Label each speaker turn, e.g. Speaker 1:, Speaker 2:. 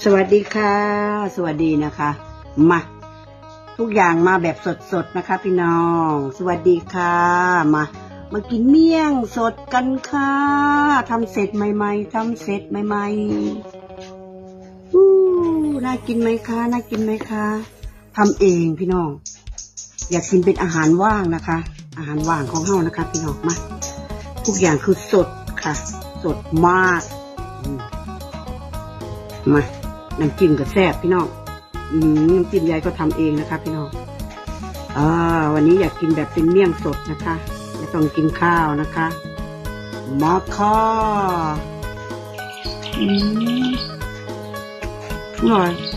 Speaker 1: สวัสดีค่ะสวัสดีนะคะมาทุกอย่างมาแบบสดๆนะคะพี่น้องสวัสดีค่ะมากินเมี่ยงสดกันค่ะทำเสร็จใหม่ๆทำเสร็จใหม่ๆน่ากินไหมคะน่ากินไหมคะทำเองพี่น้องอยากกินเป็นอาหารว่างนะคะอาหารว่างของเฮานะคะพี่น้องมาทุกอย่างคือสดค่ะสดมากมาน้ำจิ้มก็แซ่บพี่น้องน้ำจิ้มยายก็ทำเองนะคะพี่น้องวันนี้อยากกินแบบเป็นเมี่ยงสดนะคะไม่ต้องกินข้าวนะคะมาค่ะอร่อย